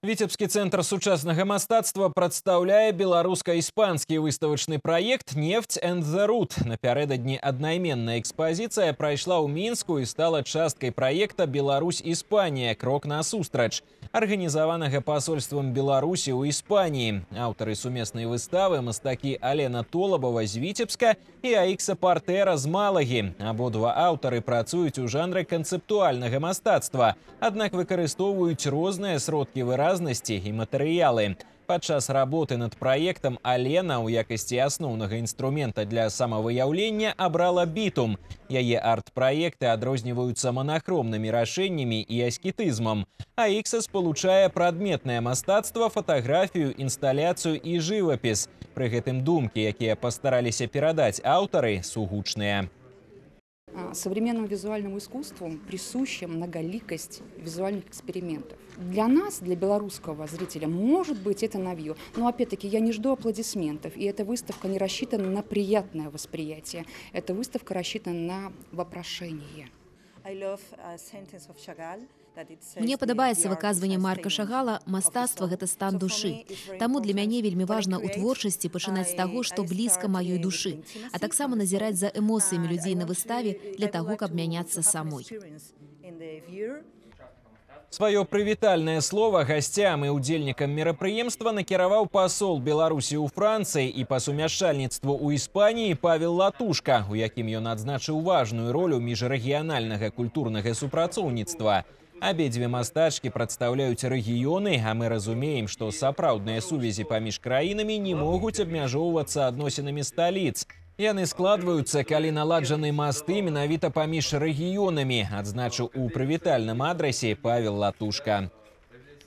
Витебскі центр сучаснага мастацтва прадстаўляе беларуска-іспанскі выставачны праект «Нефть and the Root». Напярэдадні аднайменная экспазіцыя прайшла ў Мінску і стала часткай праекта «Беларусь-Іспанія. Крок насустрач», арганізаванага пасольствам Беларусі ў Іспаніі. Аўтары сумеснай выставы мастакі Алена Толабова з Витебска і Аікса Партера з Малагі. Абодва аўтары працуюць у жанры канцэптуальнага мастацтва, аднак выкарыстоўваюць розныя сродкі выразу і матэрыялы. Падчас работы над праектам Алена ў якасці асноўнага інструмента для самавыяўлення абрала бітум. Яе арт-праекты адрозніваюцца манахромнымі рашэннямі і аскетызмам. Аікса спалучае прадметнае мастацтва, фатаграфію, інсталяцыю і жывапіс. Пры гэтым думкі, якія пастараліся перадаць аўтары, сугучныя. Современному визуальному искусству присуща многоликость визуальных экспериментов. Для нас, для белорусского зрителя, может быть это новье, но опять-таки я не жду аплодисментов, и эта выставка не рассчитана на приятное восприятие, эта выставка рассчитана на вопрошение. Мне падабаецца выказванне Марка Шагала «Мастацтва – гэта стан душы». Таму для мяне вельмі важна ў творчасці пачынаць з таго, што блізка маёй душы, а таксама назіраць за эмоцыямі людзей на выставе для таго, каб мяняцца самой. Сваё прывітальнае слова гасцям і ўдзельнікам мерапрыемства накіраваў пасол Беларусі ў Францыі і па сумяшчальніцтву ў Іспаніі Павел Латушка, у якім ён адзначыў важную ролю міжрэгіянальнага культурнага супрацоўніцтва. Абедзве мастачкі прадстаўляюць рэгіёны, а мы разумеем, што сапраўдныя сувязі паміж краінамі не могуць абмяжоўвацца адносінамі сталіц. Яны складваюцца, калі наладжаны масты менавіта паміж рэгіёнамі, адзначыў у прывітальным адрасе Павел Латушка.